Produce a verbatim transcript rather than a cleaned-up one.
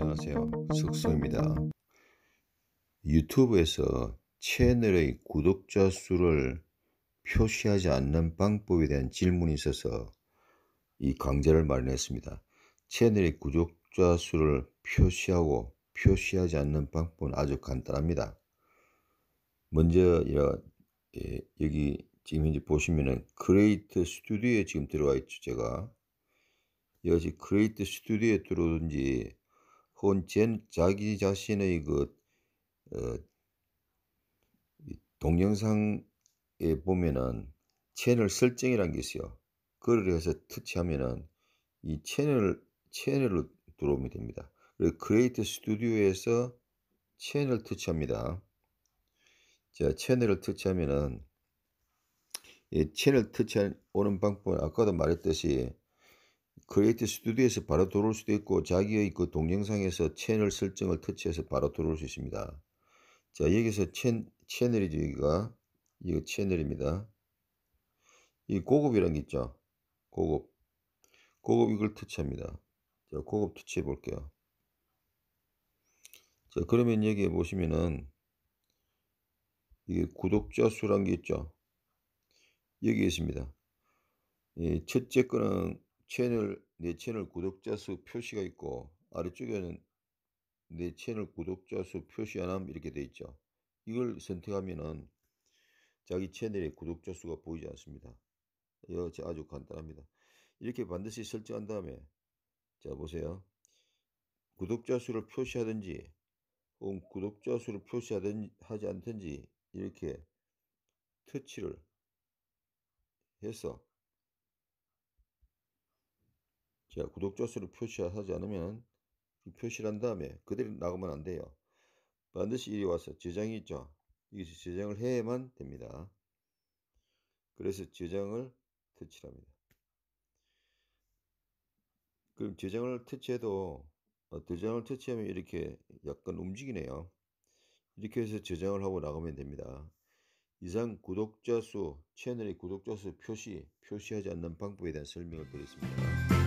안녕하세요. 석성입니다. 유튜브에서 채널의 구독자 수를 표시하지 않는 방법에 대한 질문이 있어서 이 강좌를 마련했습니다. 채널의 구독자 수를 표시하고 표시하지 않는 방법은 아주 간단합니다. 먼저 예, 여기 지금 현재 보시면은 크리에이트 스튜디오에 지금 들어와 있죠. 제가 여기 크리에이트 스튜디오에 들어오든지 혹은 젠 자기 자신의 그 어, 이 동영상에 보면은 채널 설정이라는 게 있어요. 그걸 해서 터치하면은 이 채널 채널로 들어오면 됩니다. 그리고 크리에이트 스튜디오에서 채널 터치합니다. 자, 채널을 터치하면은 이 채널 터치하는 오는 방법은 아까도 말했듯이 크리에이트 스튜디오에서 바로 들어올 수도 있고 자기의 그 동영상에서 채널 설정을 터치해서 바로 들어올 수 있습니다. 자, 여기서 채, 채널이죠. 여기가 이거 채널입니다. 이 고급이라는 게 있죠. 고급. 고급 이걸 터치합니다. 자, 고급 터치해 볼게요. 자, 그러면 여기에 보시면은 이게 구독자 수란 게 있죠. 여기 있습니다. 이 첫째 거는 채널, 내 채널 구독자 수 표시가 있고 아래쪽에는 내 채널 구독자 수 표시 안 함 이렇게 돼 있죠. 이걸 선택하면은 자기 채널의 구독자 수가 보이지 않습니다. 이거 아주 간단합니다. 이렇게 반드시 설정한 다음에 자 보세요. 구독자 수를 표시하든지 혹은 구독자 수를 표시하든 하지 않든지 이렇게 터치를 해서 자 구독자 수를 표시하지 않으면 표시를 한 다음에 그대로 나가면 안 돼요. 반드시 이리 와서 저장이 있죠. 여기서 저장을 해야만 됩니다. 그래서 저장을 터치합니다. 그럼 저장을 터치해도 어, 저장을 터치하면 이렇게 약간 움직이네요. 이렇게 해서 저장을 하고 나가면 됩니다. 이상 구독자 수, 채널의 구독자 수 표시, 표시하지 않는 방법에 대한 설명을 드렸습니다.